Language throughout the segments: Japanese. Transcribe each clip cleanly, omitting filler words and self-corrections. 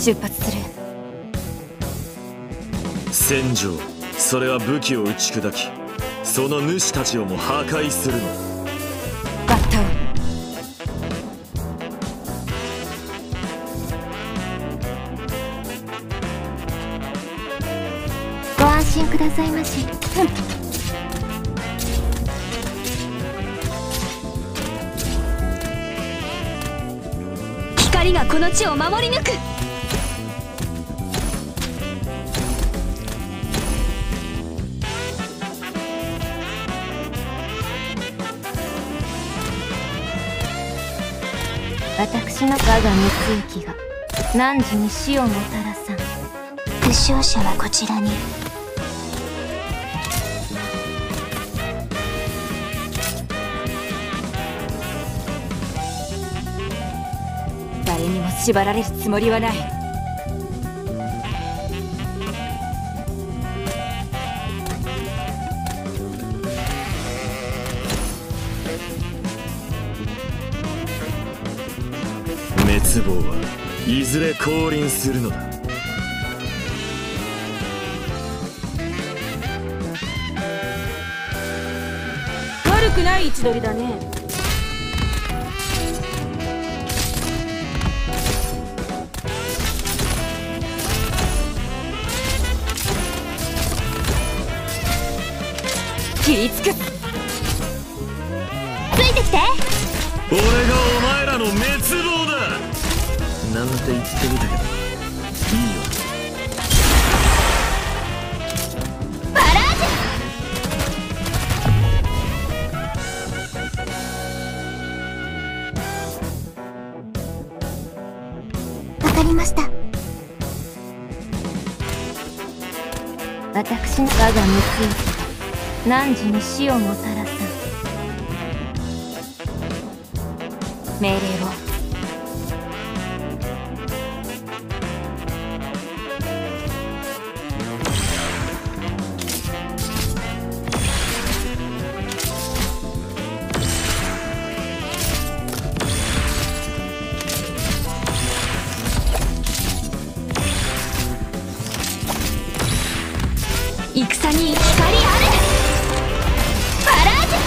出発する。 戦場、それは武器を打ち砕き、その主たちをも破壊するの。 バッタを。 ご安心くださいまし。 光がこの地を守り抜く。 私の我が熱液が汝に死をもたらさん。負傷者はこちらに。 誰にも縛られるつもりはない。 滅亡はいずれ降臨するのだ。 悪くない位置取りだね。切りつく。ついてきて。 俺がお前らの滅亡だなんて言ってみたけどいいよ。 バラージュ。わかりました。私の我が熱意が汝に死をもたらさん。 命令を。戦に光ある。 バラージ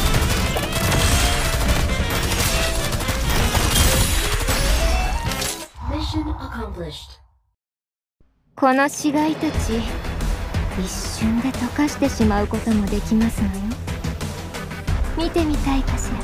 ュ。この死骸たち一瞬で溶かしてしまうこともできますのよ。見てみたいかしら。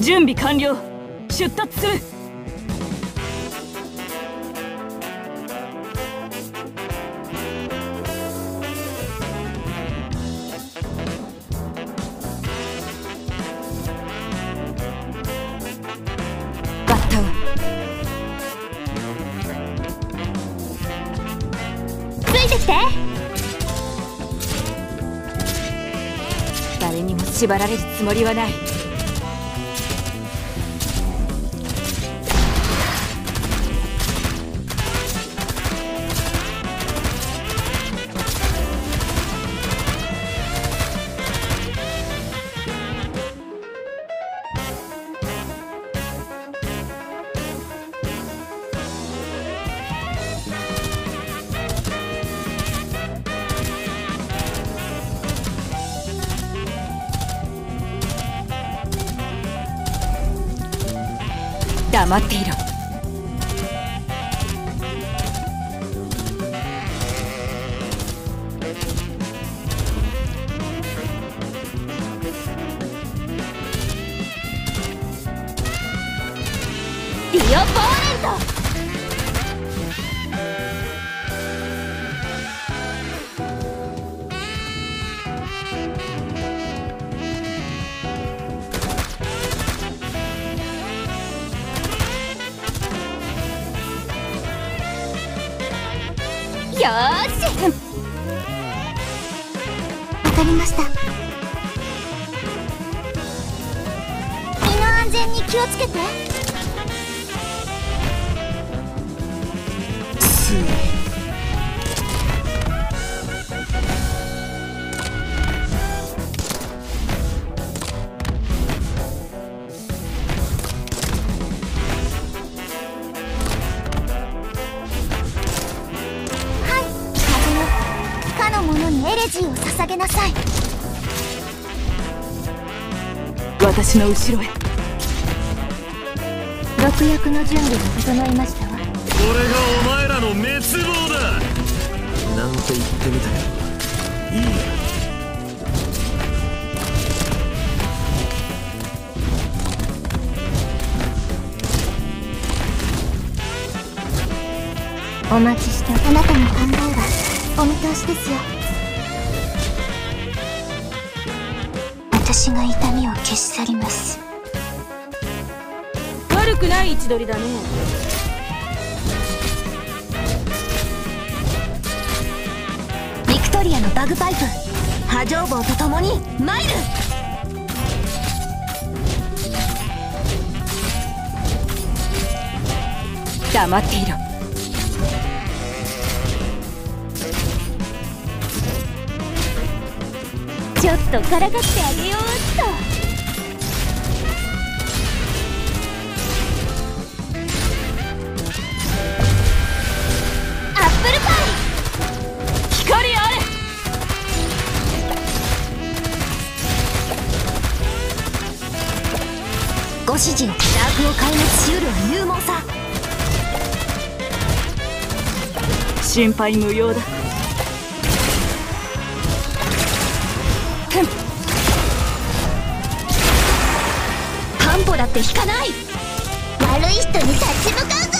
準備完了。出立する。バッタをついてきて。 誰にも縛られるつもりはない。黙っていろ。 ディオポーレント。よーし、わかりました。身の安全に気をつけて。エレジーを捧げなさい。 私の後ろへ。 毒薬の準備が整いましたわ。 これがお前らの滅亡だなんて言ってみたけどいいや。 お待ちしたあなたの考えはお見通しですよ。私が痛みを消し去ります。 悪くない位置取りだね。 ビクトリアのバグパイプ波状棒と共に参る。 黙っていろ。 ちょっとからかってあげようっと。アップルパイ光あれ。 ご指示を。ダークを壊滅しうるは勇猛さ。 心配無用だ。 半歩だって引かない。悪い人に立ち向かうぞ。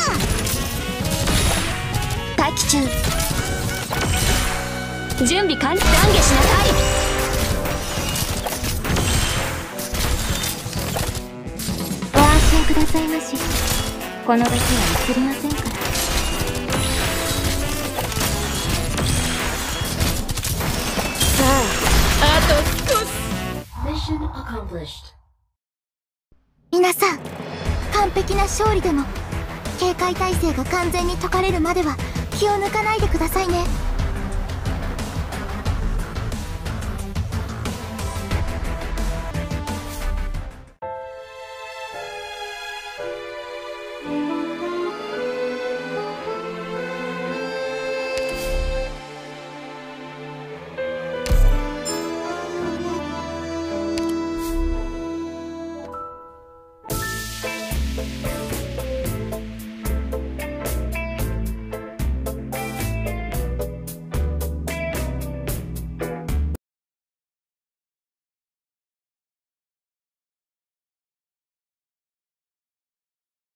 待機中。準備完了。懺悔しなさい。ご安心くださいまし。この時は移りませんから。 あと少し。 皆さん、完璧な勝利でも警戒態勢が完全に解かれるまでは気を抜かないでくださいね。